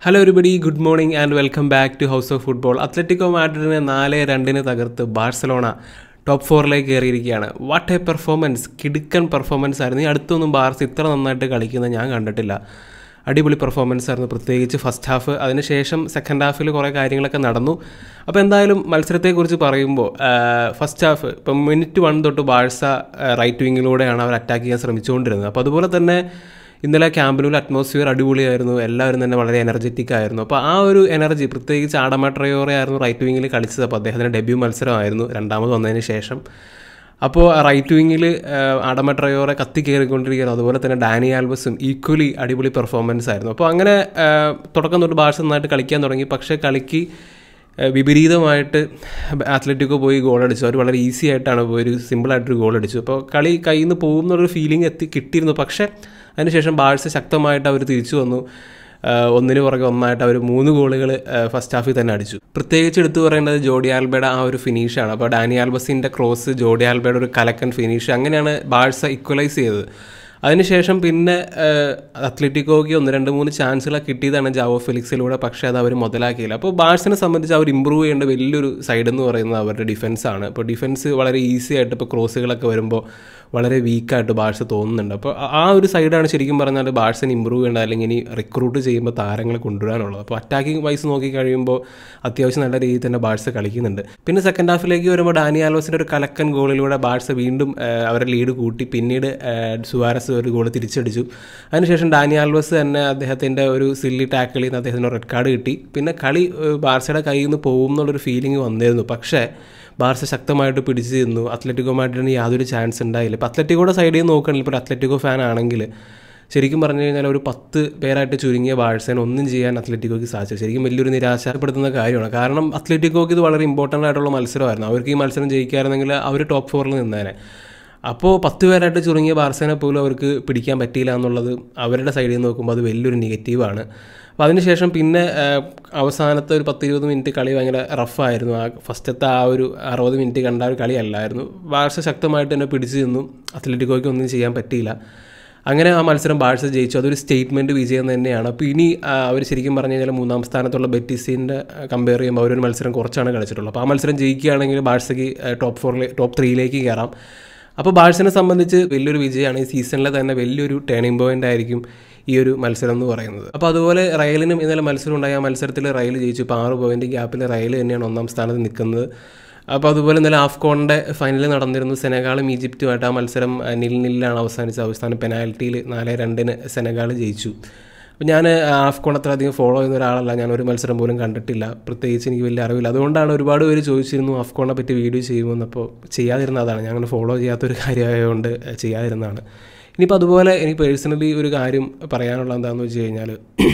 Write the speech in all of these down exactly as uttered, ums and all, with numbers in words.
Hello everybody, good morning and welcome back to House of Football. Atletico Madrid നാല് രണ്ടിന് തകർത്ത് Barcelona top ഫോറിലേക്ക് കയറിയിരിക്കുകയാണ്. വാട്ട് എ പെർഫോമൻസ്, കിടുക്കൻ പെർഫോമൻസ് ആയിരുന്നു. ഈ അടുത്തൊന്നും ബാർസ ഇത്ര നന്നായിട്ട് കളിക്കുന്നത് ഞാൻ കണ്ടിട്ടില്ല. അടിപൊളി പെർഫോമൻസ് ആയിരുന്നു, പ്രത്യേകിച്ച് ഫസ്റ്റ് ഹാഫ്. അതിനുശേഷം സെക്കൻഡ് ഹാഫിൽ കുറേ കാര്യങ്ങളൊക്കെ നടന്നു. അപ്പോൾ എന്തായാലും മത്സരത്തെക്കുറിച്ച് പറയുമ്പോൾ ഫസ്റ്റ് ഹാഫ് ഇപ്പം മിനിറ്റ് വൺ തൊട്ട് ബാഴ്സ റൈറ്റ് വിങ്ങിലൂടെയാണ് അവർ അറ്റാക്ക് ചെയ്യാൻ ശ്രമിച്ചുകൊണ്ടിരുന്നത്. അപ്പോൾ അതുപോലെ തന്നെ ഇന്നലെ ക്യാമ്പിനുള്ള അറ്റ്മോസ്ഫിയർ അടിപൊളിയായിരുന്നു, എല്ലാവരും തന്നെ വളരെ എനർജറ്റിക് ആയിരുന്നു. അപ്പോൾ ആ ഒരു എനർജി, പ്രത്യേകിച്ച് ആഡമ ട്രയോറെ ആയിരുന്നു റൈറ്റ് വിങ്ങിൽ കളിച്ചത്. അപ്പോൾ അദ്ദേഹത്തിൻ്റെ ഡെബ്യൂ മത്സരമായിരുന്നു രണ്ടാമത് വന്നതിന് ശേഷം. അപ്പോൾ റൈറ്റ് വിങ്ങിൽ ആഡമ ട്രയോറെ കത്തി കയറിക്കൊണ്ടിരിക്കുന്നു. അതുപോലെ തന്നെ ഡാനി ആൽവസും ഈക്വലി അടിപൊളി പെർഫോമൻസ് ആയിരുന്നു. അപ്പോൾ അങ്ങനെ തുടക്കം തൊട്ട് ബാഴ്സ നന്നായിട്ട് കളിക്കാൻ തുടങ്ങി. പക്ഷേ കളിക്ക് വിപരീതമായിട്ട് അത്ലറ്റിക്കോ പോയി ഗോളടിച്ചു. അവർ വളരെ ഈസി ആയിട്ടാണ് പോയി ഒരു സിമ്പിളായിട്ടൊരു ഗോൾ അടിച്ചു. അപ്പോൾ കളി കയ്യിൽ നിന്ന് പോകും എന്നുള്ളൊരു ഫീലിംഗ് എത്തി കിട്ടിയിരുന്നു. പക്ഷേ അതിനുശേഷം ബാഴ്സ ശക്തമായിട്ട് അവർ തിരിച്ചു വന്നു. ഒന്നിന് പുറകെ ഒന്നായിട്ട് അവർ മൂന്ന് ഗോളുകൾ ഫസ്റ്റ് ഹാഫിൽ തന്നെ അടിച്ചു. പ്രത്യേകിച്ച് എടുത്തു പറയേണ്ടത് ജോഡി ആൽബയുടെ ആ ഒരു ഫിനിഷാണ്. അപ്പോൾ ഡാനി ആൽബസിൻ്റെ ക്രോസ്, ജോഡി ആൽബയുടെ ഒരു കലക്കൻ ഫിനിഷ്, അങ്ങനെയാണ് ബാഴ്സ ഇക്വലൈസ് ചെയ്തത്. അതിനുശേഷം പിന്നെ അത്ലറ്റിക്കോയ്ക്ക് ഒന്ന് രണ്ട് മൂന്ന് ചാൻസുകളൊക്കെ കിട്ടിയതാണ് ജാവോ ഫെലിക്സിലൂടെ, പക്ഷേ അത് അവർ മുതലാക്കിയില്ല. അപ്പോൾ ബാഴ്സിനെ സംബന്ധിച്ച് അവർ ഇമ്പ്രൂവ് ചെയ്യേണ്ട വലിയൊരു സൈഡ് എന്ന് പറയുന്നത് അവരുടെ ഡിഫൻസാണ്. ഇപ്പോൾ ഡിഫൻസ് വളരെ ഈസി ആയിട്ട് ഇപ്പോൾ ക്രോസുകളൊക്കെ വരുമ്പോൾ വളരെ വീക്കായിട്ട് ബാഴ്സ തോന്നുന്നുണ്ട്. അപ്പോൾ ആ ഒരു സൈഡാണ് ശരിക്കും പറഞ്ഞാൽ ബാഴ്സിന് ഇമ്പ്രൂവ് ചെയ്യേണ്ടത്, അല്ലെങ്കിൽ ഇനി റിക്രൂട്ട് ചെയ്യുമ്പോൾ താരങ്ങളെ കൊണ്ടുവരാനുള്ളത്. അപ്പോൾ അറ്റാക്കിംഗ് വൈസ് നോക്കി കഴിയുമ്പോൾ അത്യാവശ്യം നല്ല രീതിയിൽ തന്നെ ബാഴ്സ കളിക്കുന്നുണ്ട്. പിന്നെ സെക്കൻഡ് ഹാഫിലേക്ക് വരുമ്പോൾ ഡാനി ആൽവസിൻ്റെ ഒരു കലക്കൻ ഗോളിലൂടെ ബാഴ്സ വീണ്ടും അവരുടെ ലീഡ് കൂട്ടി. പിന്നീട് സുവാരസ് ഒരു ഗോൾ തിരിച്ചടിച്ചു. അതിനുശേഷം ഡാനി ആൽവസ് തന്നെ അദ്ദേഹത്തിൻ്റെ ഒരു സില്ലി ടാക്കിളിൽ നിന്ന് അദ്ദേഹത്തിന് റെഡ് കാർഡ് കിട്ടി. പിന്നെ കളി ബാഴ്സയുടെ കയ്യിൽ നിന്ന് പോകും എന്നുള്ളൊരു ഫീലിംഗ് വന്നിരുന്നു. പക്ഷേ ബാർസ ശക്തമായിട്ട് പിടിച്ചു നിന്നു. അത്ലറ്റിക്കോ മാഡ്രിഡിന് യാതൊരു ചാൻസ് ഉണ്ടായില്ല. ഇപ്പോൾ അത്ലറ്റിക്കോയുടെ സൈഡിൽ നിന്ന് നോക്കുകയാണെങ്കിൽ, ഇപ്പോൾ അത്ലറ്റിക്കോ ഫാൻ ആണെങ്കിൽ ശരിക്കും പറഞ്ഞു കഴിഞ്ഞാൽ ഒരു പത്ത് പേരായിട്ട് ചുരുങ്ങിയ ബാഴ്സേനെ ഒന്നും ചെയ്യാൻ അത്ലറ്റിക്കോയ്ക്ക് സാധിച്ചു. ശരിക്കും വലിയൊരു നിരാശപ്പെടുത്തുന്ന കാര്യമാണ്. കാരണം അത്ലറ്റിക്കോയ്ക്ക് ഇത് വളരെ ഇമ്പോർട്ടൻ്റ് ആയിട്ടുള്ള മത്സരമായിരുന്നു. അവർക്ക് ഈ മത്സരം ജയിക്കാമായിരുന്നെങ്കിൽ അവർ ടോപ്പ് ഫോറിൽ നിന്നേനെ. അപ്പോൾ പത്ത് പേരായിട്ട് ചുരുങ്ങിയ ബാർസേനെ പോലും അവർക്ക് പിടിക്കാൻ പറ്റിയില്ല എന്നുള്ളത് അവരുടെ സൈഡിൽ നിന്ന് നോക്കുമ്പോൾ അത് വലിയൊരു നെഗറ്റീവാണ്. അപ്പോൾ അതിനുശേഷം പിന്നെ അവസാനത്തെ ഒരു പത്ത് ഇരുപത് മിനിറ്റ് കളി ഭയങ്കര റഫായിരുന്നു. ആ ഫസ്റ്റത്തെ ആ ഒരു അറുപത് മിനിറ്റ് കണ്ട ഒരു കളിയല്ലായിരുന്നു. ബാഴ്സ ശക്തമായിട്ട് തന്നെ പിടിച്ചു നിന്നു. അത്ലറ്റിക്കോയ്ക്ക് ഒന്നും ചെയ്യാൻ പറ്റിയില്ല. അങ്ങനെ ആ മത്സരം ബാഴ്സ ജയിച്ചു. അതൊരു സ്റ്റേറ്റ്മെൻറ്റ് വിജയം തന്നെയാണ്. അപ്പോൾ ഇനി അവർ ശരിക്കും പറഞ്ഞു കഴിഞ്ഞാൽ മൂന്നാം സ്ഥാനത്തുള്ള ബെറ്റിസിൻ്റെ കമ്പയർ ചെയ്യുമ്പോൾ അവരൊരു മത്സരം കുറച്ചാണ് കളിച്ചിട്ടുള്ളത്. അപ്പോൾ ആ മത്സരം ജയിക്കുകയാണെങ്കിൽ ബാഴ്സയ്ക്ക് ടോപ്പ് ഫോറിൽ ടോപ്പ് ത്രീയിലേക്ക് കയറാം. അപ്പോൾ ബാഴ്സനെ സംബന്ധിച്ച് വലിയൊരു വിജയമാണ്. ഈ സീസണിലെ തന്നെ വലിയൊരു ടേണിംഗ് പോയിൻ്റ് ആയിരിക്കും ഈ ഒരു മത്സരം എന്ന് പറയുന്നത്. അപ്പോൾ അതുപോലെ റയലിനും ഇന്നലെ മത്സരം ഉണ്ടായി. ആ മത്സരത്തിൽ റയൽ ജയിച്ചു. ഇപ്പോൾ ആറ് പോയിൻ്റ് ഗ്യാപ്പിൽ റയൽ തന്നെയാണ് ഒന്നാം സ്ഥാനത്ത് നിൽക്കുന്നത്. അപ്പോൾ അതുപോലെ ഇന്നലെ ആഫ്കോണിൻ്റെ ഫൈനൽ നടന്നിരുന്നു. സെനഗാളും ഈജിപ്റ്റുമായിട്ട് ആ മത്സരം നിൽ നില്ലാണ് അവസാനിച്ചത്. അവസാനം പെനാൽറ്റിയിൽ നാല് രണ്ടിന് സെനഗാൾ ജയിച്ചു. അപ്പോൾ ഞാൻ ആഫ്കോൺ അത്ര അധികം ഫോളോ ചെയ്യുന്ന ഒരാളല്ല. ഞാൻ ഒരു മത്സരം പോലും കണ്ടിട്ടില്ല, പ്രത്യേകിച്ച് എനിക്ക് വലിയ അറിവില്ല. അതുകൊണ്ടാണ് ഒരുപാട് പേര് ചോദിച്ചിരുന്നു ആഫ്കോണിനെ പറ്റി വീഡിയോ ചെയ്യുമെന്ന്. അപ്പോൾ ചെയ്യാതിരുന്നതാണ്, ഞാൻ അങ്ങനെ ഫോളോ ചെയ്യാത്തൊരു കാര്യമായതുകൊണ്ട് ചെയ്യാതിരുന്നതാണ്. ഇനിയിപ്പോൾ അതുപോലെ എനിക്ക് പേഴ്സണലി ഒരു കാര്യം പറയാനുള്ള എന്താണെന്ന് വെച്ച് കഴിഞ്ഞാൽ,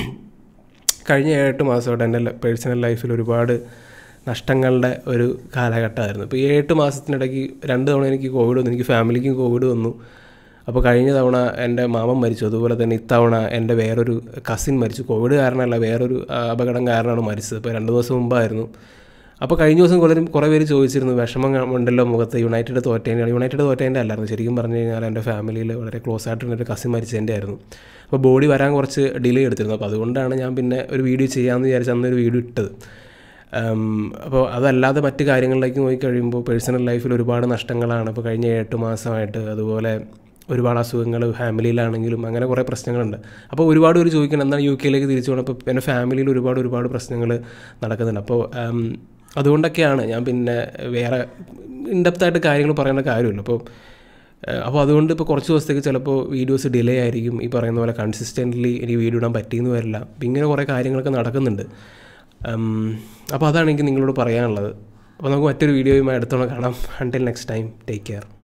കഴിഞ്ഞ ഏഴെട്ട് മാസമായിട്ട് എൻ്റെ പേഴ്സണൽ ലൈഫിൽ ഒരുപാട് നഷ്ടങ്ങളുടെ ഒരു കാലഘട്ടമായിരുന്നു. ഇപ്പോൾ ഈ എട്ട് മാസത്തിനിടയ്ക്ക് രണ്ട് തവണ എനിക്ക് കോവിഡ് വന്നു, എനിക്ക് ഫാമിലിക്കും കോവിഡ് വന്നു. അപ്പോൾ കഴിഞ്ഞ തവണ എൻ്റെ മാമൻ മരിച്ചു. അതുപോലെ തന്നെ ഇത്തവണ എൻ്റെ വേറൊരു കസിൻ മരിച്ചു. കോവിഡ് കാരണമല്ല, വേറൊരു അപകടം കാരണമാണ് മരിച്ചത്. ഇപ്പോൾ രണ്ട് ദിവസം മുമ്പായിരുന്നു. അപ്പോൾ കഴിഞ്ഞ ദിവസം കുറേ കുറേ പേര് ചോദിച്ചിരുന്നു, വിഷമം ഉണ്ടല്ലോ മുഖത്ത്, യുണൈറ്റഡ് തോറ്റേൻ്റെ. യുണൈറ്റഡ് തോറ്റേൻ്റെ അല്ലായിരുന്നു, ശരിക്കും പറഞ്ഞു കഴിഞ്ഞാൽ എൻ്റെ ഫാമിലിയിൽ വളരെ ക്ലോസ് ആയിട്ടുള്ളൊരു കസിൻ മരിച്ചതിൻ്റെ ആയിരുന്നു. അപ്പോൾ ബോഡി വരാൻ കുറച്ച് ഡിലേ എടുത്തിരുന്നു. അപ്പോൾ അതുകൊണ്ടാണ് ഞാൻ പിന്നെ ഒരു വീഡിയോ ചെയ്യാമെന്ന് വിചാരിച്ച് അന്നൊരു വീഡിയോ ഇട്ടത്. അപ്പോൾ അതല്ലാതെ മറ്റ് കാര്യങ്ങളിലേക്ക് നോക്കിക്കഴിയുമ്പോൾ പേഴ്സണൽ ലൈഫിൽ ഒരുപാട് നഷ്ടങ്ങളാണ് ഇപ്പോൾ കഴിഞ്ഞ എട്ട് മാസമായിട്ട്. അതുപോലെ ഒരുപാട് അസുഖങ്ങൾ ഫാമിലിയിലാണെങ്കിലും അങ്ങനെ കുറേ പ്രശ്നങ്ങളുണ്ട്. അപ്പോൾ ഒരുപാട് പേര് ചോദിക്കണം എന്താണ് യു കെയിലേക്ക് തിരിച്ചു പോകണം. അപ്പോൾ എൻ്റെ ഫാമിലിയിൽ ഒരുപാട് ഒരുപാട് പ്രശ്നങ്ങൾ നടക്കുന്നുണ്ട്. അപ്പോൾ അതുകൊണ്ടൊക്കെയാണ് ഞാൻ പിന്നെ വേറെ ഇൻഡെപ്തായിട്ട് കാര്യങ്ങൾ പറയേണ്ട കാര്യമില്ല. അപ്പോൾ അപ്പോൾ അതുകൊണ്ട് ഇപ്പോൾ കുറച്ച് ദിവസത്തേക്ക് ചിലപ്പോൾ വീഡിയോസ് ഡിലേ ആയിരിക്കും. ഈ പറയുന്ന പോലെ കൺസിസ്റ്റൻ്റ്ലി എനിക്ക് വീഡിയോ ഇടാൻ പറ്റിയെന്ന് വരില്ല. അപ്പം ഇങ്ങനെ കുറേ കാര്യങ്ങളൊക്കെ നടക്കുന്നുണ്ട്. അപ്പോൾ അതാണ് എനിക്ക് നിങ്ങളോട് പറയാനുള്ളത്. അപ്പോൾ നമുക്ക് മറ്റൊരു വീഡിയോയുമായി അടുത്തോളം കാണാം. Until next time, take care.